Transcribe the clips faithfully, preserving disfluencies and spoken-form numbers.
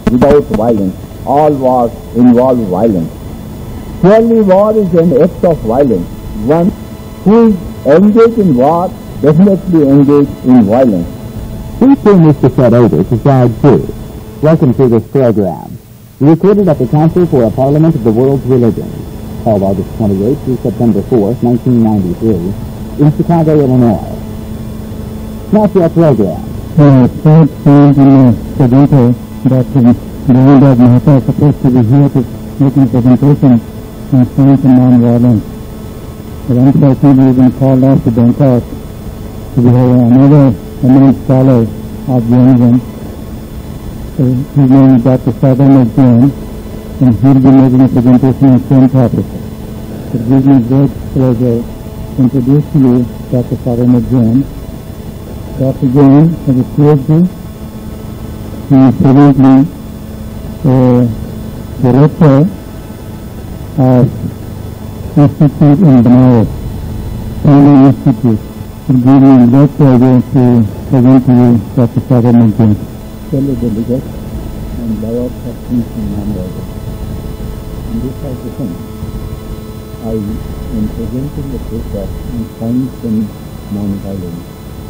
without violence. All wars involve violence. Surely war is an act of violence. One who is engaged in war definitely engaged in violence. Please see Mister Fred Over to slide two. Welcome to this program. Recorded at the Council for a Parliament of the World's Religions, held August twenty-eighth through September fourth, nineteen ninety-three, in Chicago, Illinois. Now to our program. Uh, third point in the presenter that um, Governor Mahata is supposed to be here to make a presentation on science and non-violence. But unfortunately, we've been called off to Bangkok to have another eminent scholar of journalism. So his name is Doctor Sadam Jain, and he'll be making a presentation on the same topic. It gives me great pleasure to introduce to you Doctor Sadam Jain. Doctor Jain has a PhD. He is presently a director of Institute in Benares, Founding Institute. It gives me great pleasure to present to you Doctor Sadam Jain. Fellow delegates and lovers of peace and non-violence. In this session, I am presenting the paper on science and non-violence.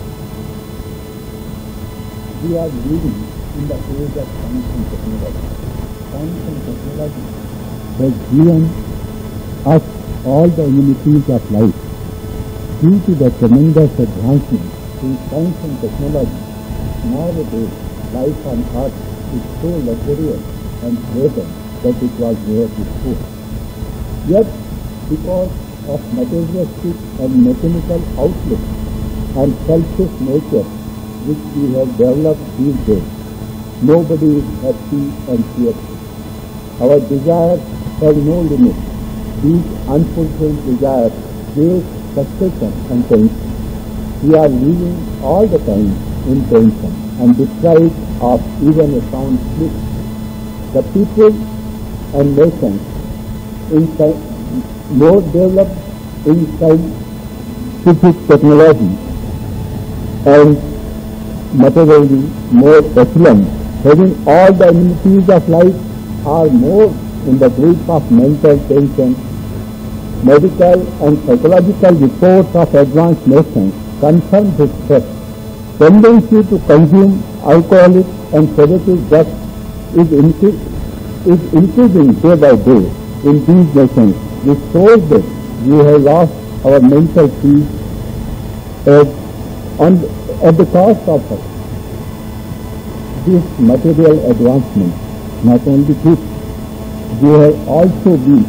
We are living in the age of science and technology. Science and technology has given us all the amenities of life. Due to the tremendous advancement in science and technology, nowadays life on earth is so luxurious and pleasant that it was never before. Yet, because of materialistic and mechanical outlook and selfish nature which we have developed these days, nobody is happy and cheerful. Our desires have no limit. These unfulfilled desires create frustration and tension. We are living all the time in tension and deprived of even a sound sleep. The people and nations in more developed in scientific technology and materially more excellent, having all the amenities of life, are more in the grip of mental tension. Medical and psychological reports of advanced nations confirm this fact. Tendency to consume alcoholic and sedative drugs is, incre- is increasing day by day in these nations, which shows that we have lost our mental peace at, on, at the cost of this material advancement. Not only this, we have also been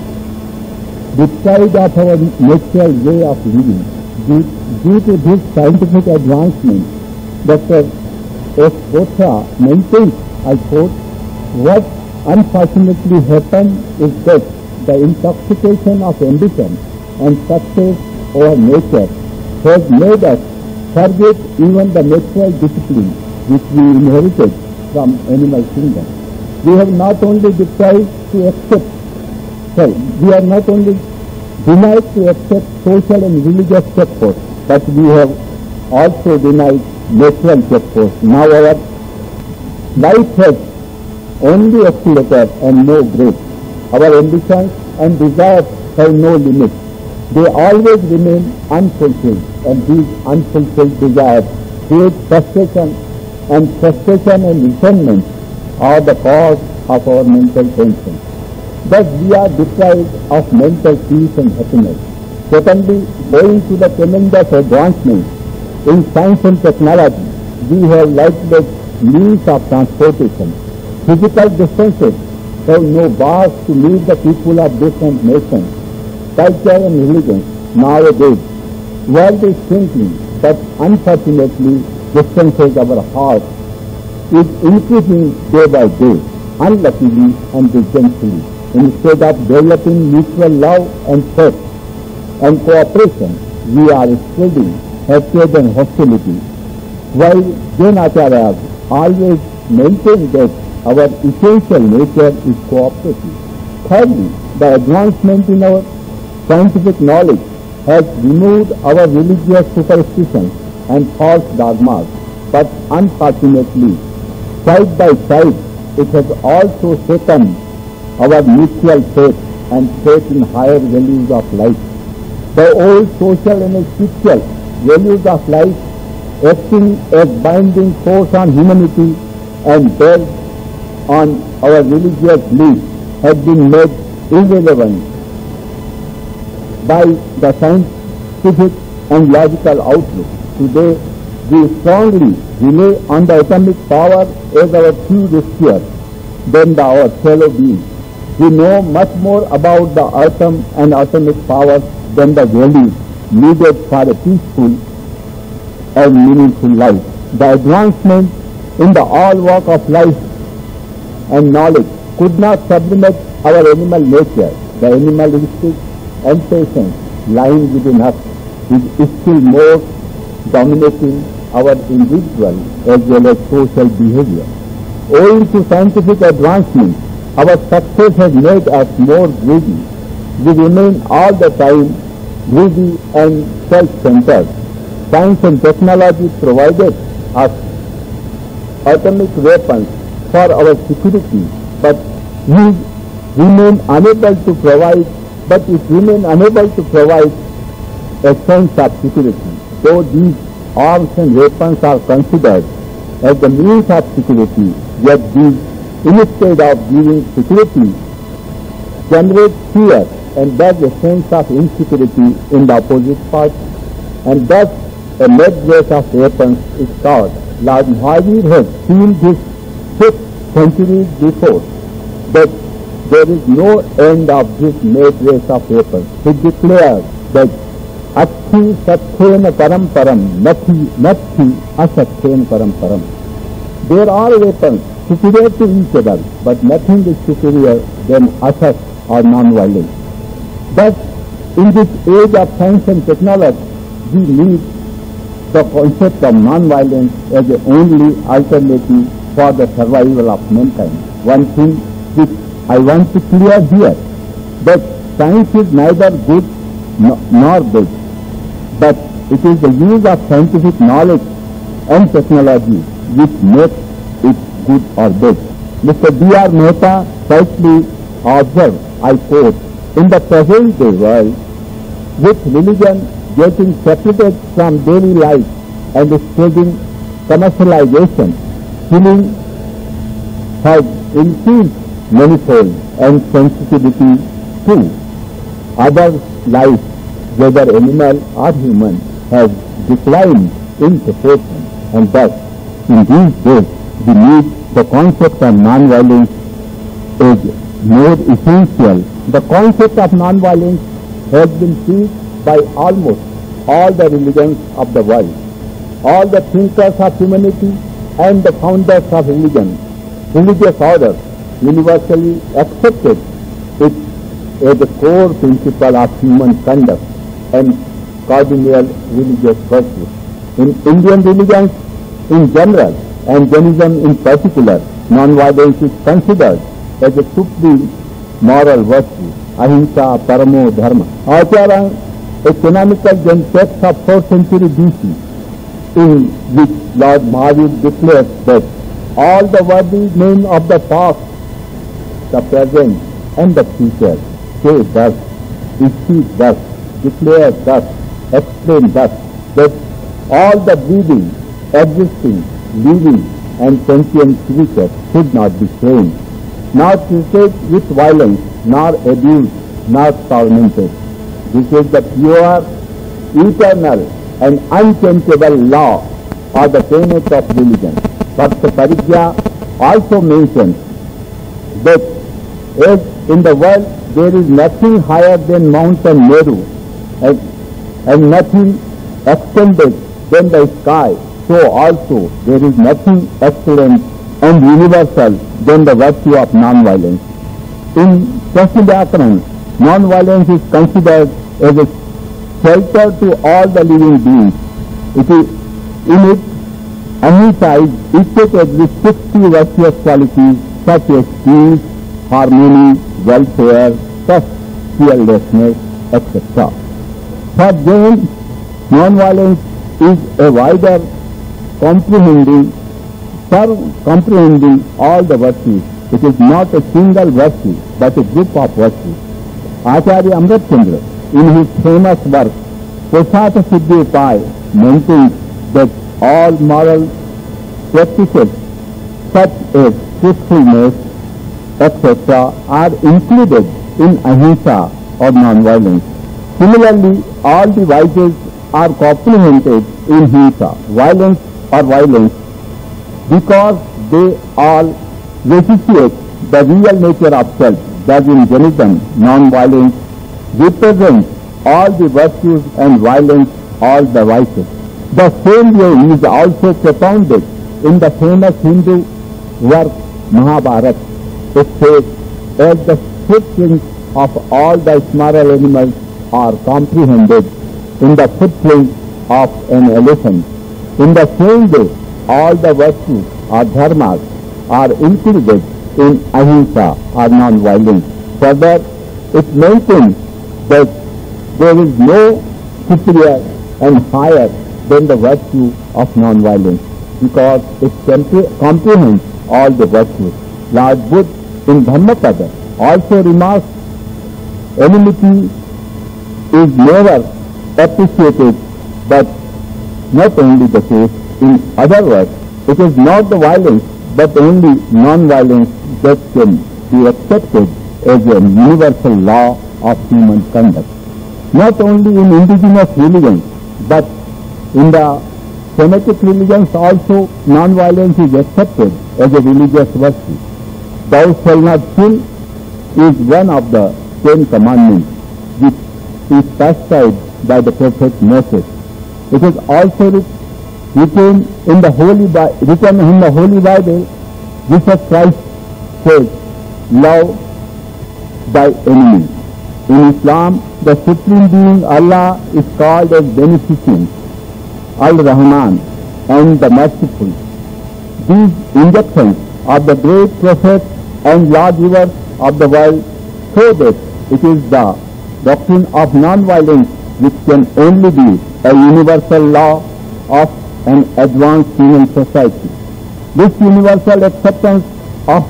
deprived of our natural way of living. Due, due to this scientific advancement, Doctor S. Bothra maintains, I quote, what unfortunately happened is that the intoxication of ambition and success over nature has made us forget even the natural discipline which we inherited from animal kingdom. We have not only deprived to accept, sorry, we are not only denied to accept social and religious checkposts, but we have also denied natural checkposts. Now our life has only escalator and no break. Our ambitions and desires have no limit. They always remain unfulfilled, and these unfulfilled desires create frustration, and frustration and resentment are the cause of our mental tension. Thus we are deprived of mental peace and happiness. Secondly, owing to the tremendous advancement in science and technology, we have lightless means of transportation. Physical distances have no bars to meet the people of different nations, culture and religions. Nowadays, world is shrinking, but unfortunately, distances of our heart is increasing day by day, unluckily and resentfully. Instead of developing mutual love and trust and cooperation, we are spreading hatred and hostility. While Jain Acharyas always maintain that our essential nature is cooperative. Thirdly, the advancement in our scientific knowledge has removed our religious superstitions and false dogmas, but unfortunately, side by side it has also shaken our mutual faith and faith in higher values of life. The old social and spiritual values of life, acting as binding force on humanity and based on our religious beliefs, have been made irrelevant by the scientific and logical outlook. Today, we strongly rely on the atomic power as our true sphere than the, our fellow beings. We know much more about the atom and atomic power than the values needed for a peaceful and meaningful life. The advancement in the all walk of life and knowledge could not sublimate our animal nature. The animal instinct and patience lying within us is still more dominating our individual as well as social behavior. Owing to scientific advancement, our success has made us more greedy. We remain all the time greedy and self-centered. Science and technology provided us atomic weapons for our security, but we remain unable to provide, but it remain unable to provide a sense of security. Though these arms and weapons are considered as the means of security, yet these, instead of giving security, generate fear and thus a sense of insecurity in the opposite party, and thus a mad race of weapons is taught. Lord Mahavir has seen this six centuries before, that there is no end of this mad race of weapons. He declares that Athi Satyena Param Param, Nathi Nathi Asatyena Param Param. There are weapons superior to each other, but nothing is superior than asat or non-violence. Thus, in this age of science and technology, we need the concept of non-violence as the only alternative for the survival of mankind. One thing which I want to clear here, that science is neither good nor bad, but it is the use of scientific knowledge and technology which makes it good or bad. Mister B R Mehta rightly observed, I quote, in the present day world, with religion getting separated from daily life and spreading commercialization, killing has increased manifold and sensitivity to other life, whether animal or human, has declined in proportion, and thus in these days we need the concept of non-violence is more essential. The concept of non-violence has been preached by almost all the religions of the world. All the thinkers of humanity and the founders of religion, religious orders, universally accepted it as the core principle of human conduct and cardinal religious virtues. In Indian religions in general and Jainism in particular, non-violence is considered as a supreme moral virtue, ahimsa paramo dharma. Acharya, a canonical Jain text of fourth century B C, in which Lord Mahavir declares that all the worthy men of the past, the present and the future say thus, speak thus, declare thus, explain thus, that all the breathing, existing, living and sentient creatures should not be slain, nor treated with violence, nor abused, nor tormented. This is the pure, eternal and unchangeable law or the tenet of religion. Bhakta Parigya also mentions that as in the world there is nothing higher than Mountain Meru and, and nothing extended than the sky, so also there is nothing excellent and universal than the virtue of non-violence. In Prasthivyakarana, non-violence is considered as a shelter to all the living beings. It is in it Ahimsa is equated with sixty virtuous qualities such as peace, harmony, welfare, trust, fearlessness, et cetera. For Jain, non-violence is a wider, comprehending For comprehending all the virtues, it is not a single virtue, but a group of virtues. Acharya Amritchandra, in his famous work, Prasata Siddhi Upaya, maintains that all moral practices such as truthfulness, et cetera are included in ahimsa or non-violence. Similarly, all the vices are comprehended in himsa, violence or violence, because they all repudiate the real nature of self. Thus in Jainism, non-violence represents all the virtues and violence all the vices. The same way is also propounded in the famous Hindu work Mahabharata. It says, as the footprints of all the smaller animals are comprehended in the footprints of an elephant, in the same way all the virtues or dharmas are included in ahimsa or non-violence. Further, it maintains that there is no superior and higher than the virtue of non-violence, because it comprehends all the virtues. Lord Buddha in Dhammapada also remarks, enmity is never appreciated, but not only the case. In other words, it is not the violence, but only non-violence that can be accepted as a universal law of human conduct. Not only in indigenous religions, but in the Semitic religions also, non-violence is accepted as a religious virtue. Thou shalt not kill is one of the Ten Commandments, which is prescribed by the Prophet Moses. It is also written in the Holy Bible, written in the Holy Bible. Jesus Christ says, "Love thy enemy." In Islam, the Supreme Being Allah is called as Beneficent, Al-Rahman, and the Merciful. These injunctions of the great Prophet and lawgiver of the world show that it is the doctrine of non-violence which can only be a universal law of an advanced human society. This universal acceptance of,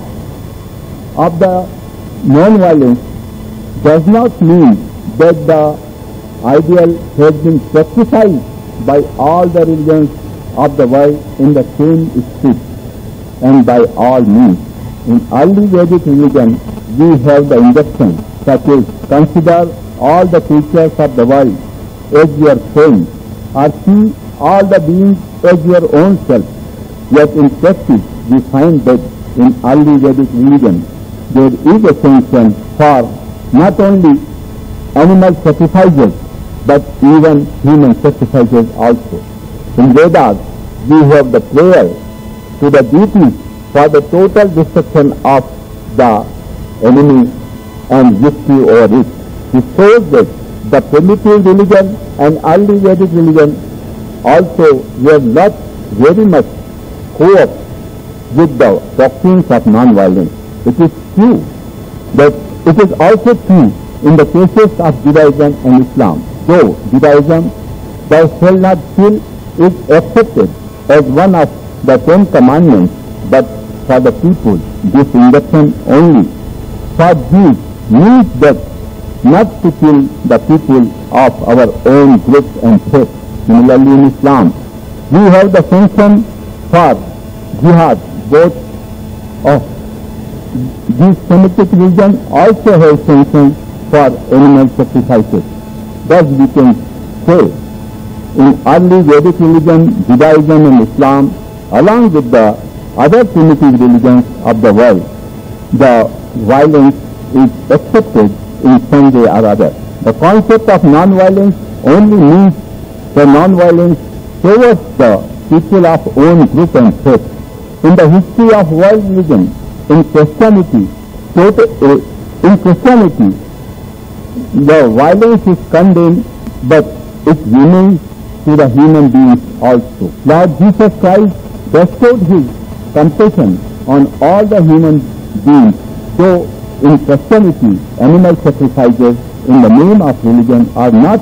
of the non-violence does not mean that the ideal has been sacrificed by all the religions of the world in the same spirit and by all means. In early Vedic religion, we have the instruction such as, consider all the creatures of the world as your friends, or see all the beings as your own self. Yet in practice, we find that in early Vedic religion, there is a sanction for not only animal sacrifices, but even human sacrifices also. In Vedas, we have the prayer to the deities for the total destruction of the enemy and victory over it. It shows that the primitive religion and early Vedic religion also were not very much co-op with the doctrines of non-violence. It is true that it is also true in the cases of Judaism and Islam. Though Judaism, thou shalt not kill, is accepted as one of the Ten Commandments, but for the people, this instruction only for Jews means that not to kill the people of our own group and faith. Similarly in Islam, we have the sanction for jihad. Both of these Semitic religion also have sanction for animal sacrifices. Thus we can say, in early Vedic religion, Judaism and Islam, along with the other primitive religions of the world, the violence is accepted in some way or other. The concept of non-violence only means the non-violence towards the people of own group and faith. In the history of world religion, in Christianity, in Christianity, the violence is condemned, but it remains to the human beings also. Lord Jesus Christ bestowed his compassion on all the human beings, though in Christianity, animal sacrifices in the name of religion are not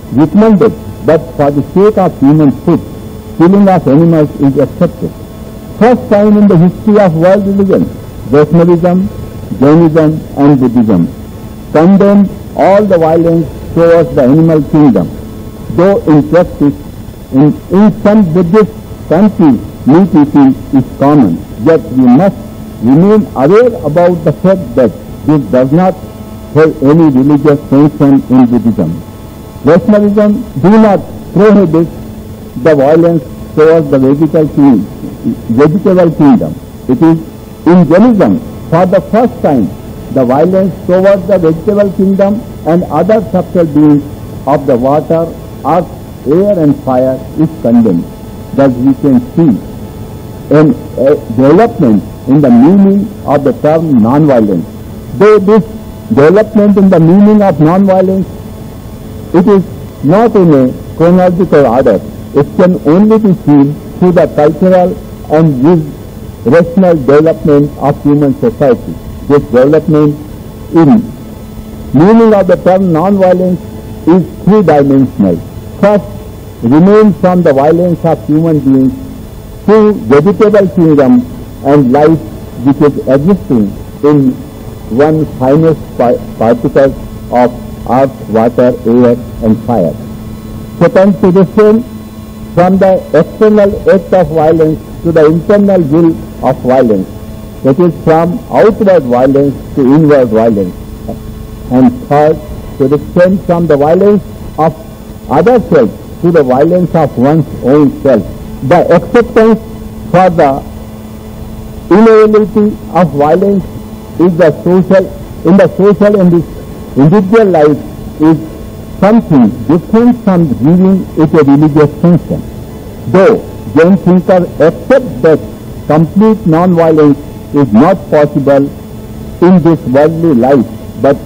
recommended, but for the sake of human food, killing of animals is accepted. first time in the history of world religion, Vaishnavism, Jainism and Buddhism condemned all the violence towards the animal kingdom. Though in practice, in, in some Buddhist countries, meat eating is common, yet we must remain aware about the fact that this does not have any religious sanction in Buddhism. Vaishnavism do not prohibit the violence towards the vegetable, king, vegetable kingdom. It is in Jainism, for the first time, the violence towards the vegetable kingdom and other subtle beings of the water, earth, air and fire is condemned. Thus we can see an a development in the meaning of the term non-violence. Though this development in the meaning of non-violence, it is not in a chronological order. It can only be seen through the cultural and rational development of human society. This development in meaning of the term non-violence is three-dimensional. First, remains from the violence of human beings to vegetable kingdom and life which is existing in one finest particle of earth, water, air and fire. Second, to descend from the external act of violence to the internal will of violence. It is from outward violence to inward violence. And third, to descend from the violence of other self to the violence of one's own self. The acceptance for the inevitability of violence is the social, in the social and individual life is something different from giving it a religious function. Though Jain thinkers accept that complete non-violence is not possible in this worldly life, but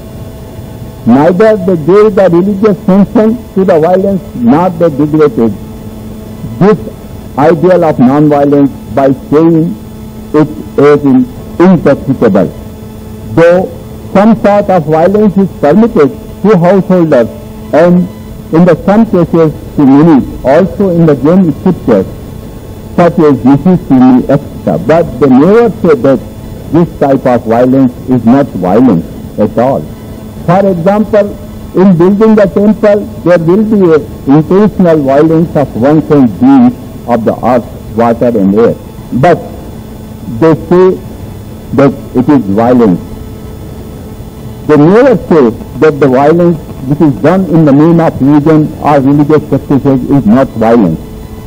neither they gave the religious function to the violence nor they degraded this ideal of non-violence by saying it as impracticable. Though some sort of violence is permitted to householders and in the some cases to many, also in the Jain scriptures, such as Nishisini, et cetera. But they never say that this type of violence is not violence at all. For example, in building the temple, there will be an intentional violence of one own beings of the earth, water and air. But they say that it is violence. They never say that the violence which is done in the name of religion or religious practices is not violence.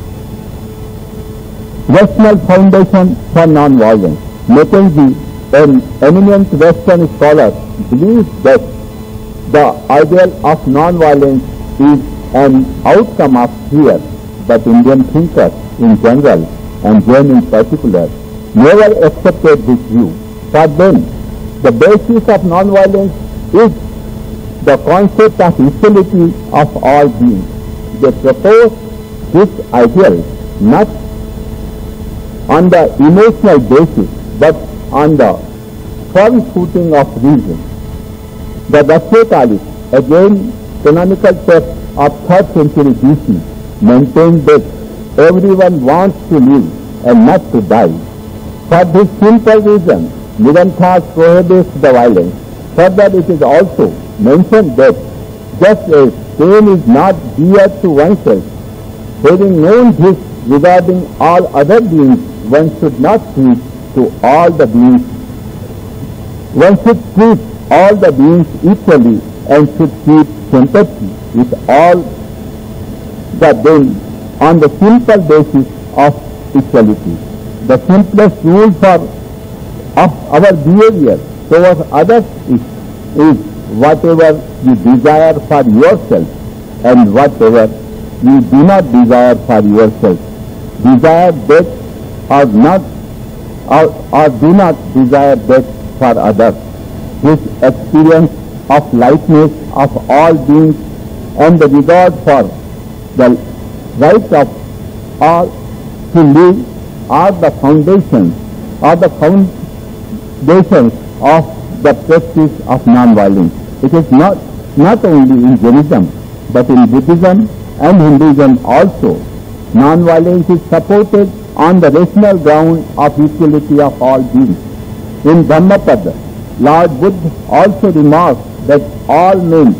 Rational foundation for non-violence. Mackenzie, an eminent Western scholar, believes that the ideal of non-violence is an outcome of fear, but Indian thinkers in general and Jain in particular never accepted this view. For them, the basis of non-violence is the concept of equality of all beings. They propose this ideal not on the emotional basis, but on the firm footing of reason. The Dasyakalis, a Jain canonical text of third century B C, maintained that everyone wants to live and not to die. For this simple reason, Niranthas prohibits the violence. Further, it is also mentioned that just as pain is not dear to oneself, having known this regarding all other beings, one should not treat to all the beings. One should treat all the beings equally and should keep sympathy with all the them on the simple basis of equality. The simplest rule for of our behavior towards others is, is whatever you desire for yourself and whatever you do not desire for yourself. Desire death or not, or, or do not desire death for others. This experience of lightness of all beings and the regard for the rights of all to live are the foundations, are the foundations of the practice of non-violence. It is not, not only in Jainism, but in Buddhism and Hinduism also. Non-violence is supported on the rational ground of equality of all beings. In Dhammapada, Lord Buddha also remarks that all men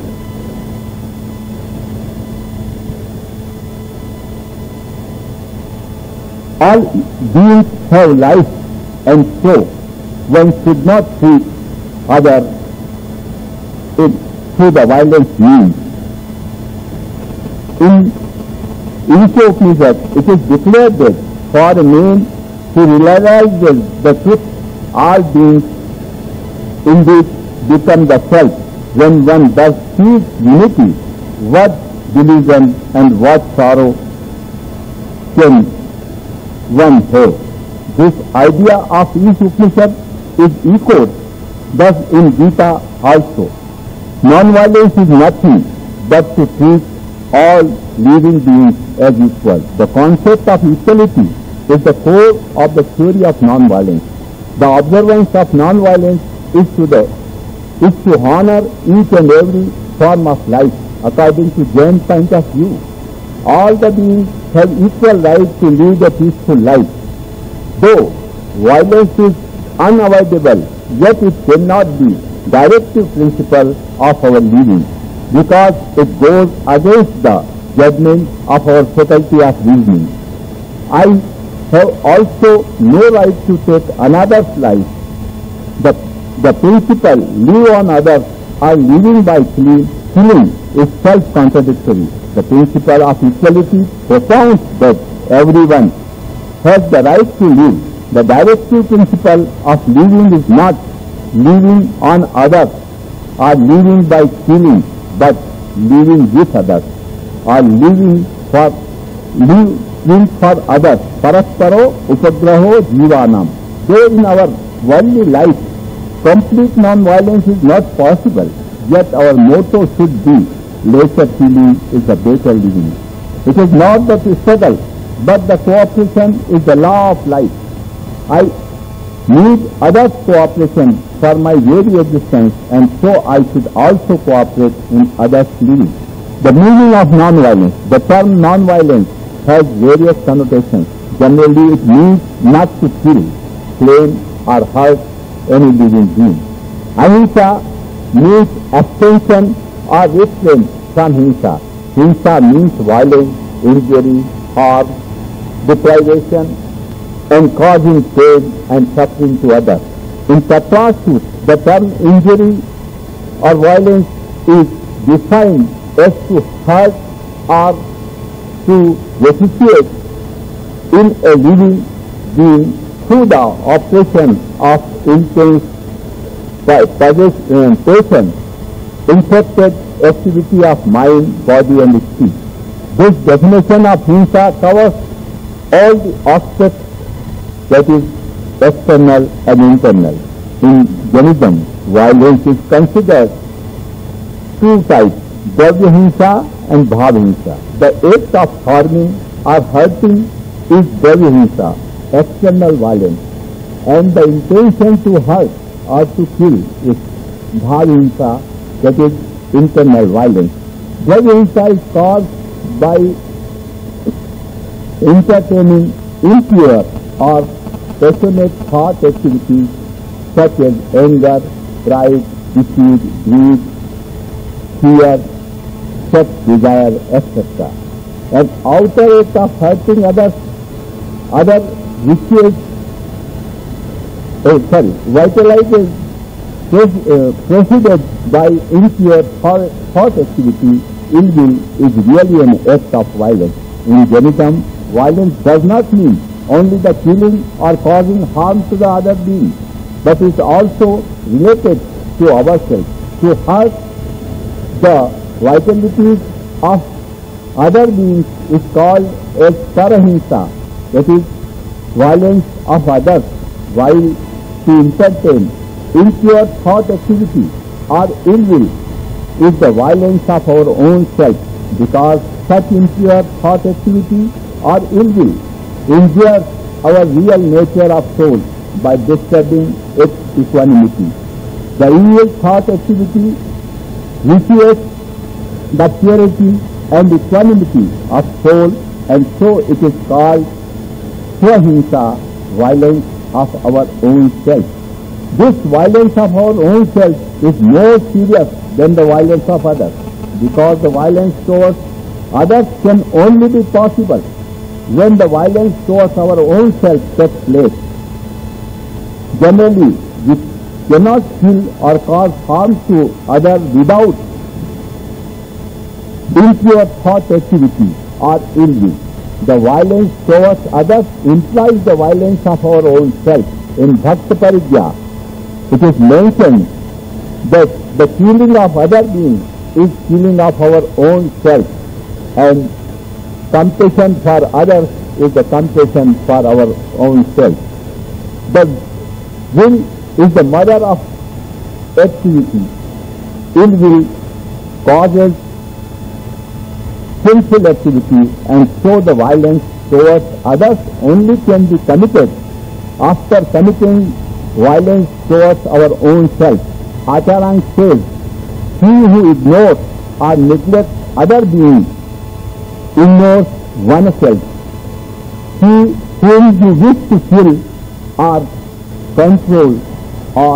all beings have life, and so one should not treat other it through the violent means. In Isha it is declared that for a man to realize the truth, all beings indeed become the self when one does seek unity. What delusion and what sorrow can one have? This idea of each Upanishad is echoed thus in Gita also. Non-violence is nothing but to treat all living beings as equal. The concept of equality is the core of the theory of non-violence. The observance of non-violence is to the is to honor each and every form of life according to Jain point of view. All the beings have equal right to lead a peaceful life. Though violence is unavoidable, yet it cannot be directive principle of our living, because it goes against the judgment of our faculty of reasoning. I have also no right to take another's life. The, the principle live on others or living by killing, killing is self-contradictory. The principle of equality propounds that everyone has the right to live. The directive principle of living is not living on others or living by killing, but living with others or living for living for others. Parasparo upagraho jivanam. Though in our worldly life complete non-violence is not possible, yet our motto should be lesser killing is the better living. It is not the struggle, but the cooperation is the law of life. I need others' cooperation for my very existence, and so I should also cooperate in others' living. The meaning of non-violence. The term non-violence has various connotations. Generally, it means not to kill, claim, or hurt any living being. Ahimsa means abstention or restraint from hinsa. Hinsa means violence, injury, harm, deprivation, and causing pain and suffering to others. In Tattva-sutta, the term injury or violence is defined as to hurt or to vitiate in a living being through the oppression of intense passion, infected activity of mind, body and speech. This definition of hinsa covers all the aspects, that is external and internal. In Jainism, violence is considered two types, Dravya hinsa and Bhav hinsa. The act of harming or hurting is Dravya hinsa, external violence, and the intention to hurt or to kill is Bhav hinsa, that is internal violence. Dravya hinsa is caused by entertaining impure or passionate thought activities such as anger, pride, deceit, greed, fear, sex, desire, et cetera. An outer act of hurting others, other vicious, oh, sorry, vitalizes, uh, preceded by impure thought, thought activity, ill will is really an act of violence. In Jainism, violence does not mean only the killing or causing harm to the other being, but is also related to ourselves. To hurt the vitalities of other beings is called as parahinsa, that is violence of others, while to entertain impure thought activity or ill will is the violence of our own self, because such impure thought activity or ill will injures our real nature of soul by disturbing its equanimity. The evil thought activity vitiates the purity and equanimity of soul, and so it is called Swahimsa, violence of our own self. This violence of our own self is more serious than the violence of others, because the violence towards others can only be possible when the violence towards our own self takes place. Generally, we cannot kill or cause harm to others without impure thought activity or ill will. The violence towards others implies the violence of our own self. In Bhakta Parigya, it is mentioned that the killing of other beings is killing of our own self, and compassion for others is the compassion for our own self. The will is the mother of activity. Ill will causes sinful activity, and so the violence towards others only can be committed after committing violence towards our own self. Acharang says, he who ignores or neglects other beings ignores oneself. He whom you wish to kill or control or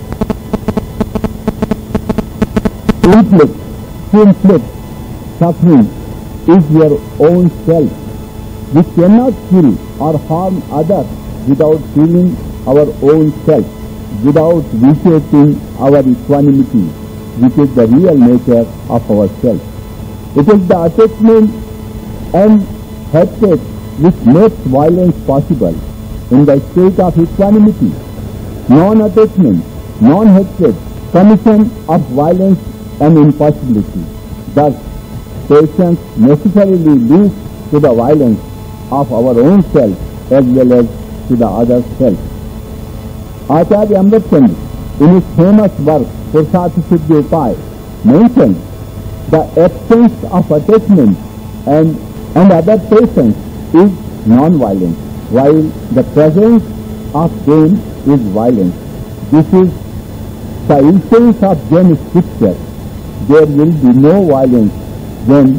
inflict, to inflict suffering is your own self. We cannot kill or harm others without killing our own self, without vitiating our equanimity, which is the real nature of ourself. It is the attachment and hatred which makes violence possible. In the state of equanimity, non-attachment, non-hatred, commission of violence and impossibility. Thus, patience necessarily leads to the violence of our own self as well as to the other self. Acharya Amritchandra, in his famous work Purushartha Siddhi Upaya, mentioned the absence of attachment and, and other patience is non-violence, while the presence of pain is violence. This is the essence of Jain scripture. There will be no violence when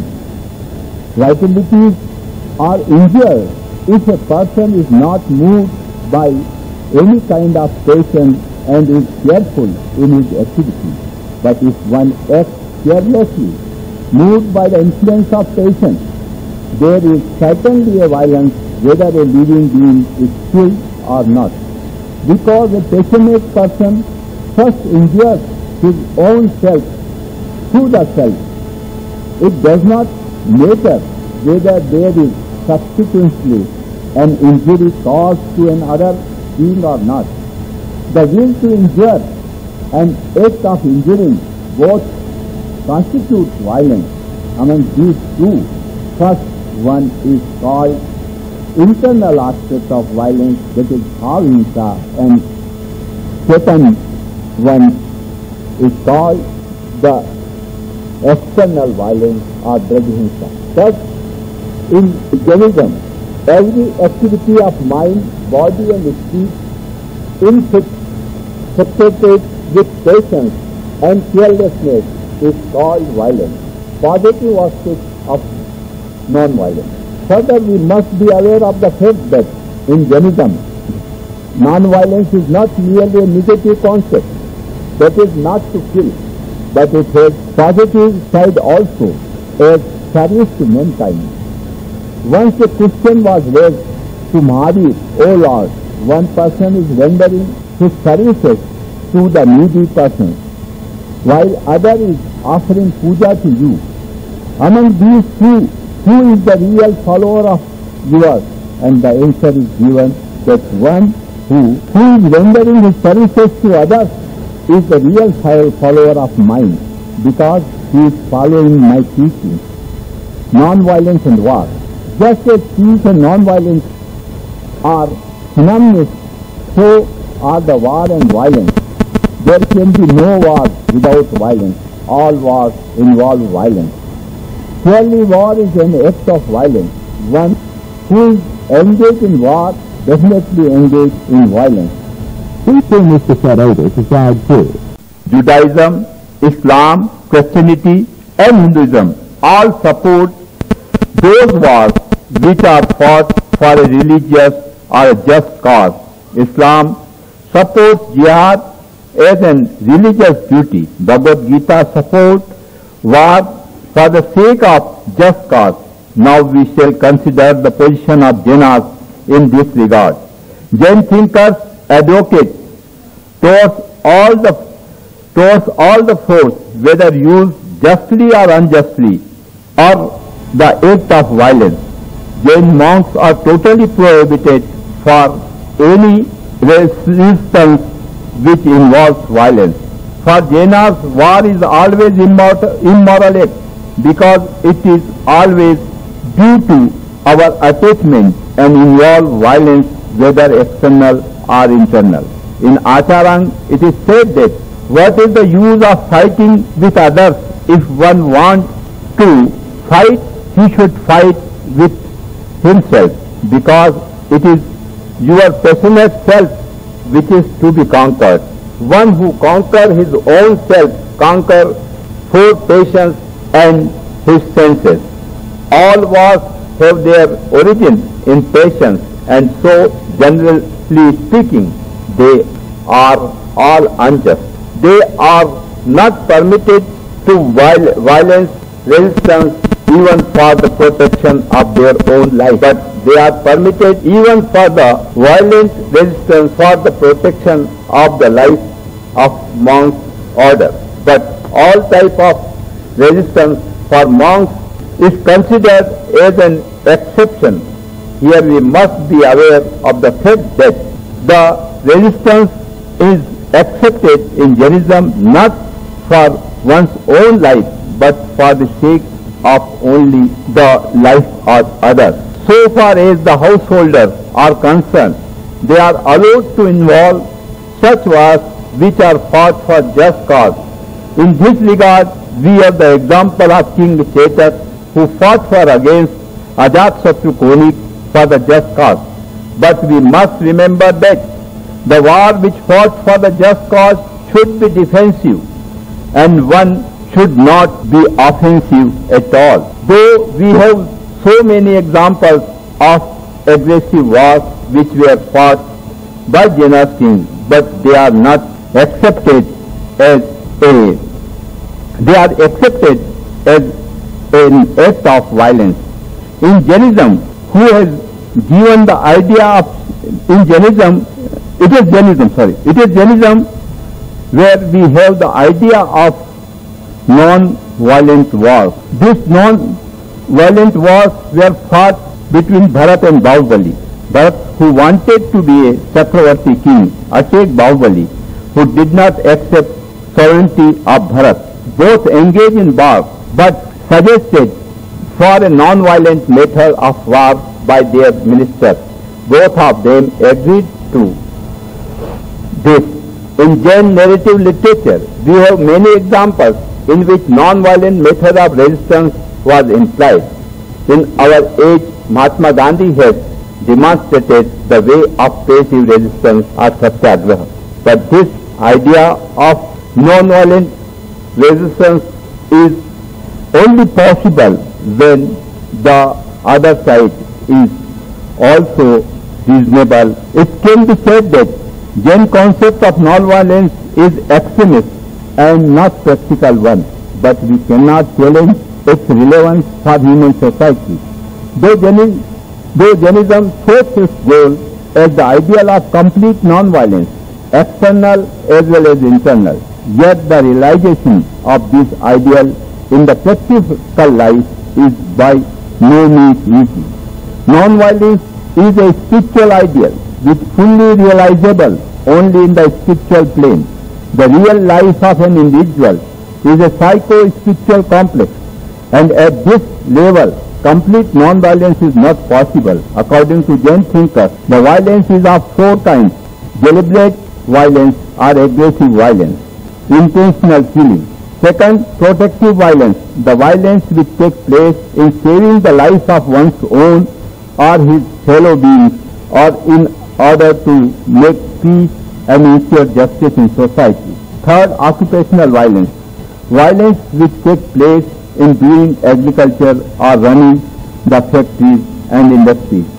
vitalities are injured if a person is not moved by any kind of passion and is careful in his activity. But if one acts carelessly, moved by the influence of passion, there is certainly a violence whether a living being is killed or not. Because a passionate person first injures his own self through the self. It does not matter whether there is subsequently an injury caused to another being or not. The will to injure and act of injuring both constitute violence. Among these two, first one is called internal aspect of violence, that is bhavahimsa, and second one is called the external violence or drajahimsa. Thus, in Jainism, every activity of mind, body and speech infected with patience and carelessness is called violence. Positive aspect of non-violence. Further, we must be aware of the fact that in Jainism, non-violence is not merely a negative concept, that is not to kill, but it has positive side also as service to mankind. Once a Christian was raised to Mahavir, O Lord, one person is rendering his services to the needy person, while other is offering puja to you. Among these two, who is the real follower of yours? And the answer is given that one who, who is rendering his services to others is the real follower of mine, because he is following my teaching. Non-violence and war. Just as peace and non-violence are synonymous, so are the war and violence. There can be no war without violence. All wars involve violence. Surely war is an act of violence. One who is engaged in war definitely engaged in violence. These things Mister Sarada decide too. Judaism, Islam, Christianity and Hinduism all support those wars which are fought for a religious or a just cause. Islam supports jihad as a religious duty. Bhagavad Gita supports war for the sake of just cause. Now we shall consider the position of Jainas in this regard. Jain thinkers advocate towards all the towards all the force, whether used justly or unjustly, or the act of violence. Jain monks are totally prohibited for any resistance which involves violence. For Jainas, war is always immortal, immoral act because it is always due to our attachment and involve violence, whether external or internal. In Acharang, it is said that what is the use of fighting with others if one wants to fight, he should fight with himself, because it is your passionate self which is to be conquered. One who conquers his own self conquers four passions and his senses. All wars have their origin in passions, and so, generally speaking, they are all unjust. They are not permitted to violence, resistance, even for the protection of their own life, but they are permitted even for the violent resistance for the protection of the life of monks' order. But all type of resistance for monks is considered as an exception. Here we must be aware of the fact that the resistance is accepted in Jainism not for one's own life, but for the sake of only the life of others. So far as the householders are concerned, they are allowed to involve such wars which are fought for just cause. In this regard, we have the example of King Chetak, who fought for against Ajatasattu Konik for the just cause. But we must remember that the war which fought for the just cause should be defensive, and one should not be offensive at all. Though we have so many examples of aggressive wars which were fought by Jaina kings, but they are not accepted as a they are accepted as an act of violence. In Jainism, who has given the idea of in Jainism, it is Jainism, sorry, it is Jainism where we have the idea of non-violent wars. These non-violent wars were fought between Bharat and Bahubali. Bharat, who wanted to be a Chakravarti king, attacked Bahubali, who did not accept sovereignty of Bharat. Both engaged in war, but suggested for a non-violent method of war by their ministers. Both of them agreed to this. In Jain narrative literature, we have many examples in which non-violent method of resistance was implied. In our age, Mahatma Gandhi has demonstrated the way of passive resistance or satyagraha. But this idea of non-violent resistance is only possible when the other side is also reasonable. It can be said that Jain concept of non-violence is extremist and not practical one, but we cannot challenge its relevance for human society. Though, Jainism, though Jainism sets its goal as the ideal of complete non-violence, external as well as internal, yet the realization of this ideal in the practical life is by no means easy. Non-violence is a spiritual ideal which fully realizable only in the spiritual plane. The real life of an individual is a psycho-spiritual complex, and at this level, complete non-violence is not possible. According to Jain thinkers, the violence is of four kinds: deliberate violence or aggressive violence, intentional killing. Second, protective violence, the violence which takes place in saving the life of one's own or his fellow beings, or in order to make peace and ensure justice in society. Third, occupational violence, violence which takes place in doing agriculture or running the factories and industries.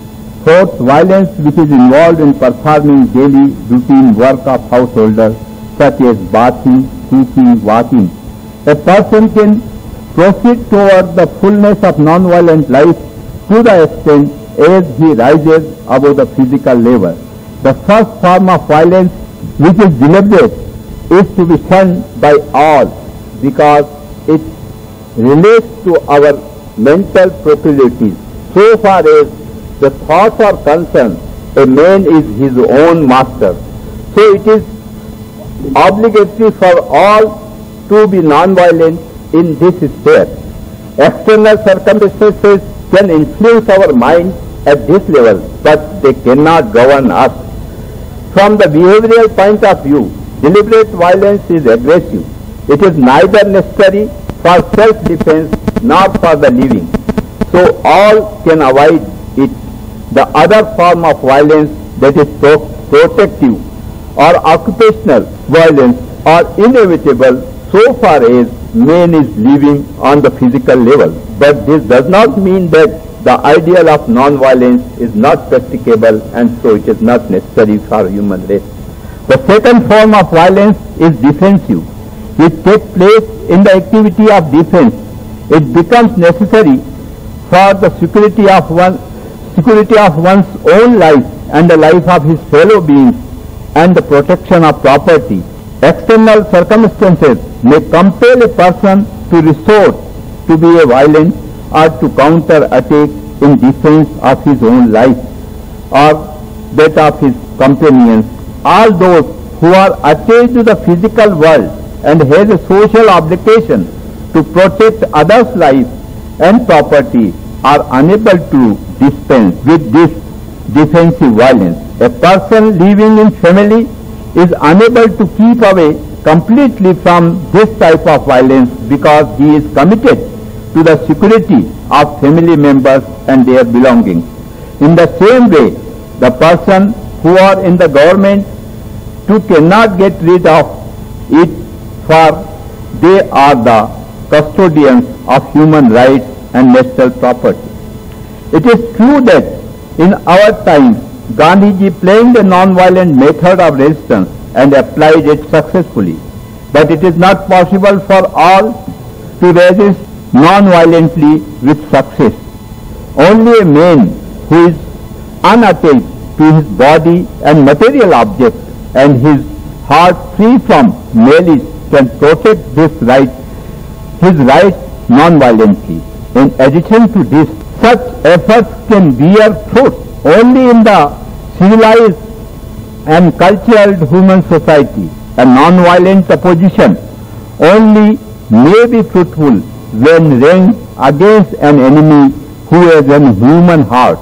Fourth, violence which is involved in performing daily routine work of householders such as bathing, cooking, walking. A person can proceed toward the fullness of non-violent life to the extent as he rises above the physical level. The first form of violence, which is deliberate, is to be shunned by all because it relates to our mental proclivities. So far as the thoughts are concerned, a man is his own master. So it is obligatory for all to be non-violent in this sphere. External circumstances can influence our mind at this level, but they cannot govern us. From the behavioral point of view, deliberate violence is aggressive. It is neither necessary for self-defense nor for the living. So all can avoid it. The other form of violence, that is pro protective or occupational violence, are inevitable so far as man is living on the physical level. But this does not mean that the ideal of non-violence is not practicable and so it is not necessary for human race. The second form of violence is defensive. It takes place in the activity of defense. It becomes necessary for the security of one security of one's own life and the life of his fellow beings and the protection of property. External circumstances may compel a person to resort to be a violent or to counter attack in defense of his own life or that of his companions. All those who are attached to the physical world and has a social obligation to protect others' life and property are unable to dispense with this defensive violence. A person living in family is unable to keep away completely from this type of violence because he is committed to the security of family members and their belongings. In the same way, the person who are in the government too cannot get rid of it, for they are the custodians of human rights and national property. It is true that in our time, Gandhiji planned a non-violent method of resistance and applied it successfully. But it is not possible for all to resist non-violently with success. Only a man who is unattached to his body and material objects and his heart free from malice can protect this right, his right non-violently. In addition to this, such efforts can bear fruit only in the civilized and cultured human society. A non-violent opposition only may be fruitful when ranged against an enemy who has an human heart.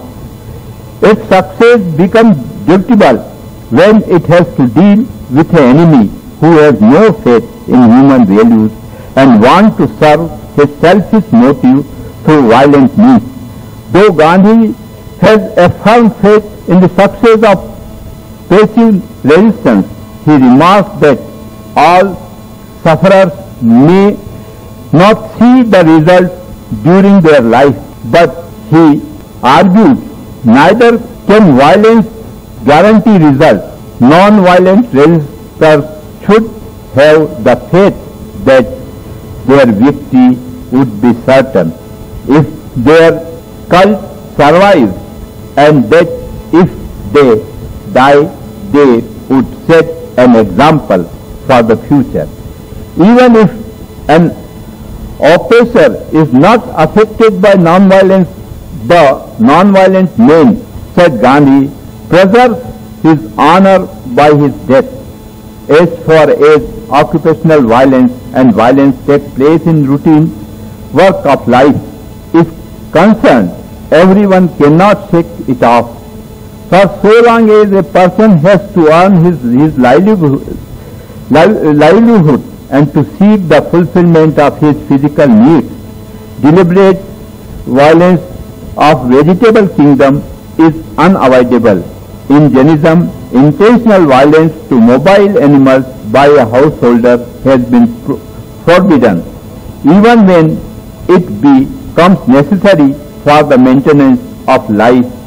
Its success becomes doubtful when it has to deal with an enemy who has no faith in human values and wants to serve his selfish motive through violent means. Though Gandhi has a firm faith in the success of passive resistance, he remarks that all sufferers may not see the result during their life, but he argues neither can violence guarantee results. Non-violent resistors should have the faith that their victory would be certain if their cult survives, and that if they die, they would set an example for the future. Even if an oppressor is not affected by non-violence, the non-violent man, said Gandhi, preserves his honor by his death. As far as occupational violence and violence takes place in routine work of life is concerned, everyone cannot shake it off. For so long as a person has to earn his, his livelihood, livelihood and to seek the fulfillment of his physical needs, deliberate violence of vegetable kingdom is unavoidable. In Jainism, intentional violence to mobile animals by a householder has been forbidden, even when it becomes necessary for the maintenance of life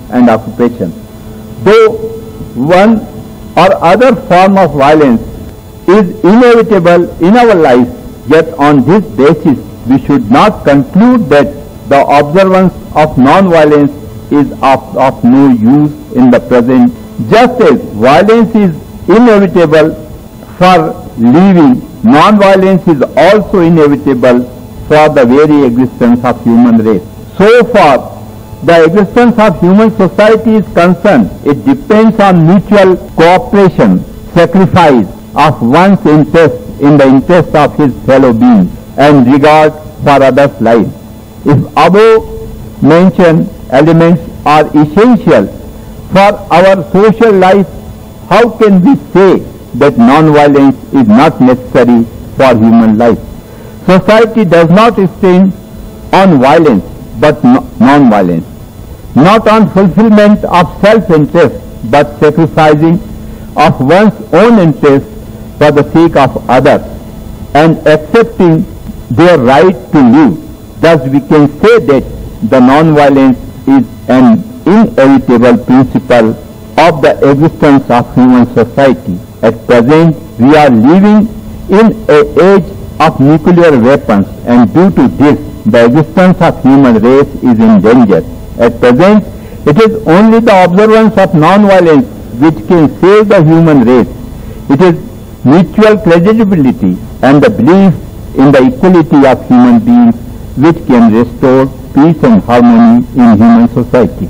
and occupation. Though one or other form of violence is inevitable in our life, yet on this basis we should not conclude that the observance of non-violence is of, of no use in the present, just as violence is inevitable for living, non-violence is also inevitable for the very existence of human race. So far the existence of human society is concerned, it depends on mutual cooperation, sacrifice of one's interest in the interest of his fellow beings, and regard for others' lives. If above mentioned elements are essential for our social life, how can we say that non-violence is not necessary for human life? Society does not stand on violence but non-violence, not on fulfillment of self-interest but sacrificing of one's own interest for the sake of others and accepting their right to live. Thus we can say that the non-violence is an inevitable principle of the existence of human society. At present we are living in an age of nuclear weapons, and due to this the existence of human race is in danger. At present it is only the observance of non-violence which can save the human race. It is mutual credibility and the belief in the equality of human beings which can restore peace and harmony in human society.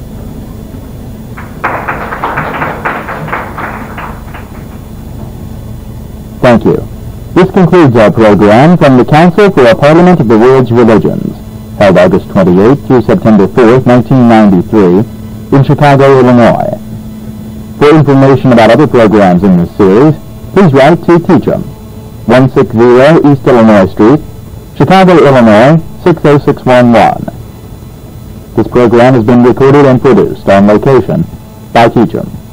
Thank you. This concludes our program from the Council for a Parliament of the World's Religions, held August twenty-eighth through September fourth, nineteen ninety-three, in Chicago, Illinois. For information about other programs in this series, please write to Teachum, one sixty East Illinois Street, Chicago, Illinois, six oh six one one. This program has been recorded and produced on location by Teachum.